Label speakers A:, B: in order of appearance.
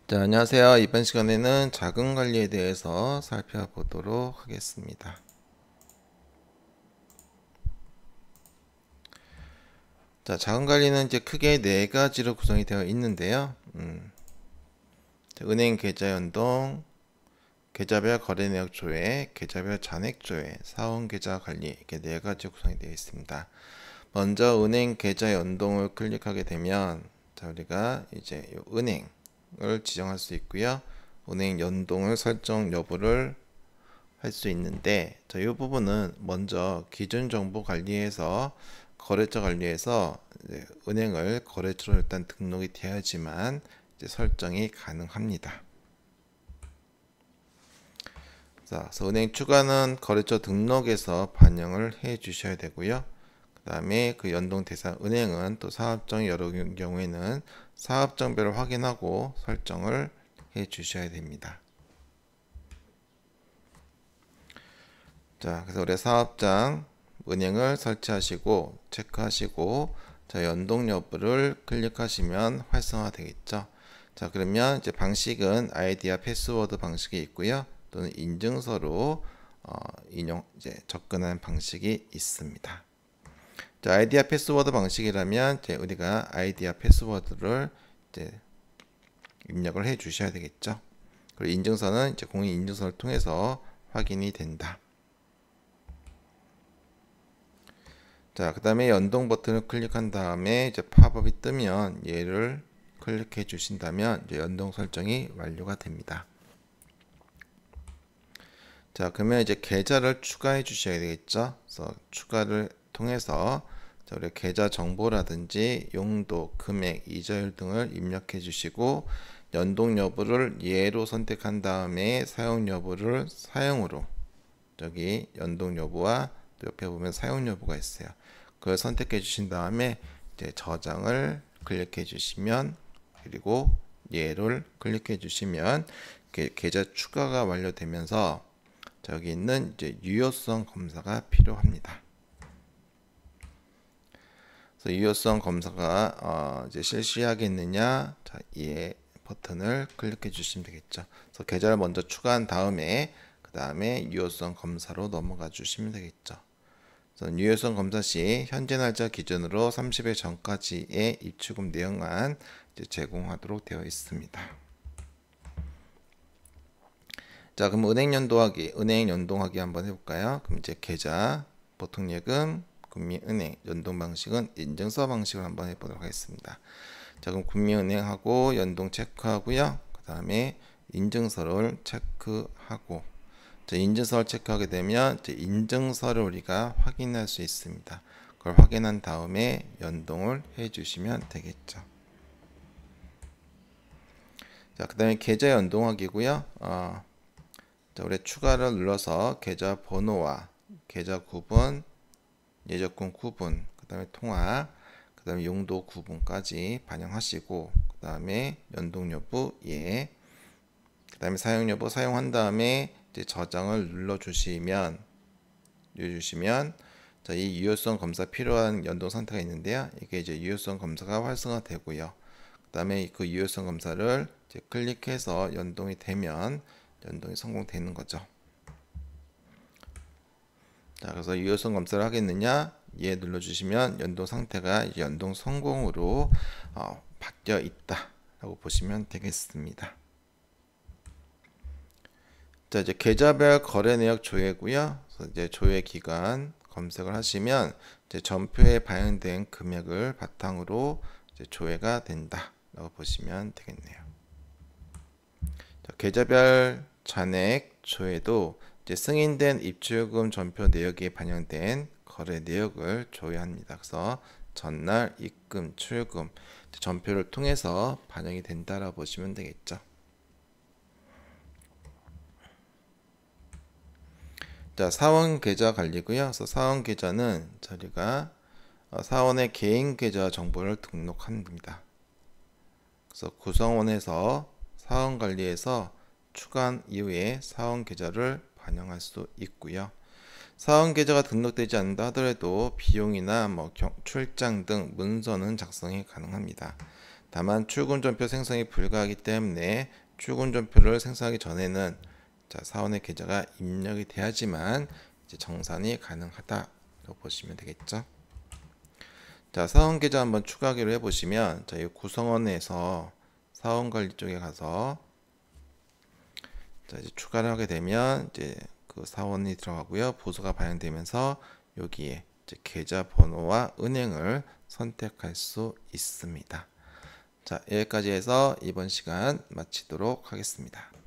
A: 자, 안녕하세요. 이번 시간에는 자금 관리에 대해서 살펴보도록 하겠습니다. 자, 자금 관리는 이제 크게 네 가지로 구성이 되어 있는데요. 은행 계좌 연동, 계좌별 거래 내역 조회, 계좌별 잔액 조회, 사원 계좌 관리 이렇게 네 가지 구성이 되어 있습니다. 먼저 은행 계좌 연동을 클릭하게 되면 자, 우리가 이제 이 은행을 지정할 수 있고요. 은행 연동을 설정 여부를 할 수 있는데 이 부분은 먼저 기준 정보 관리에서 거래처 관리에서 은행을 거래처로 일단 등록이 되어야지만 설정이 가능합니다. 자, 그래서 은행 추가는 거래처 등록에서 반영을 해 주셔야 되고요. 그 다음에 그 연동 대상 은행은 또 사업장이 여러 경우에는 사업장별을 확인하고 설정을 해 주셔야 됩니다. 자, 그래서 우리 사업장 은행을 설치하시고 체크하시고 자, 연동 여부를 클릭하시면 활성화 되겠죠. 자, 그러면 이제 방식은 아이디와 패스워드 방식이 있고요. 또는 인증서로 이제 접근하는 방식이 있습니다. 자, 아이디와 패스워드 방식이라면 이제 우리가 아이디와 패스워드를 이제 입력을 해 주셔야 되겠죠. 그리고 인증서는 이제 공인 인증서를 통해서 확인이 된다. 자, 그 다음에 연동 버튼을 클릭한 다음에 이제 팝업이 뜨면 얘를 클릭해 주신다면 이제 연동 설정이 완료가 됩니다. 자, 그러면 이제 계좌를 추가해 주셔야 되겠죠. 그래서 추가를 통해서 자, 우리 계좌 정보라든지 용도, 금액, 이자율 등을 입력해 주시고 연동 여부를 예로 선택한 다음에 사용 여부를 사용으로 저기 연동 여부와 또 옆에 보면 사용 여부가 있어요. 그걸 선택해 주신 다음에 이제 저장을 클릭해 주시면 그리고 예를 클릭해 주시면 계좌 추가가 완료되면서 저기 있는 이제 유효성 검사가 필요합니다. 그래서 유효성 검사가 이제 실시하겠느냐, 자, 예 버튼을 클릭해 주시면 되겠죠. 그래서 계좌를 먼저 추가한 다음에 그 다음에 유효성 검사로 넘어가 주시면 되겠죠. 그래서 유효성 검사 시 현재 날짜 기준으로 30일 전까지의 입출금 내역만 이제 제공하도록 되어 있습니다. 자, 그럼 은행 연동하기 한번 해볼까요? 그럼 이제 계좌, 보통예금, 국민은행, 연동 방식은 인증서 방식으로 한번 해보도록 하겠습니다. 자, 그럼 국민은행하고 연동 체크하고요. 그 다음에 인증서를 체크하고, 자, 인증서를 체크하게 되면 이제 인증서를 우리가 확인할 수 있습니다. 그걸 확인한 다음에 연동을 해주시면 되겠죠. 자, 그 다음에 계좌 연동하기고요. 자, 우리 추가를 눌러서 계좌 번호와 계좌 구분, 예적금 구분, 그 다음에 통화, 그 다음에 용도 구분까지 반영하시고 그 다음에 연동 여부 예, 그 다음에 사용 여부 사용한 다음에 이제 저장을 눌러주시면 자, 이 유효성 검사 필요한 연동 상태가 있는데요. 이게 이제 유효성 검사가 활성화되고요. 그 다음에 그 유효성 검사를 이제 클릭해서 연동이 되면 연동이 성공되는 거죠. 자, 그래서 유효성 검사를 하겠느냐? 예 눌러주시면 연동 상태가 연동 성공으로 바뀌어 있다라고 보시면 되겠습니다. 자, 이제 계좌별 거래 내역 조회고요. 그래서 이제 조회 기간 검색을 하시면 이제 전표에 반영된 금액을 바탕으로 이제 조회가 된다라고 보시면 되겠네요. 자, 계좌별 잔액 조회도 이제 승인된 입출금 전표 내역에 반영된 거래 내역을 조회합니다. 그래서 전날 입금, 출금 전표를 통해서 반영이 된다라고 보시면 되겠죠. 자, 사원 계좌 관리고요. 그래서 사원 계좌는 저희가 사원의 개인 계좌 정보를 등록합니다. 그래서 구성원에서 사원 관리에서 추가한 이후에 사원 계좌를 반영할 수 있고요. 사원 계좌가 등록되지 않는다 하더라도 비용이나 출장 등 문서는 작성이 가능합니다. 다만 출금전표 생성이 불가하기 때문에 출금전표를 생성하기 전에는 사원의 계좌가 입력이 돼야지만 이제 정산이 가능하다고 보시면 되겠죠. 사원 계좌 한번 추가하기로 해보시면 이 구성원에서 사원관리 쪽에 가서 이제 추가를 하게 되면 이제 그 사원이 들어가고요. 보수가 반영되면서 여기에 이제 계좌 번호와 은행을 선택할 수 있습니다. 여기까지 해서 이번 시간 마치도록 하겠습니다.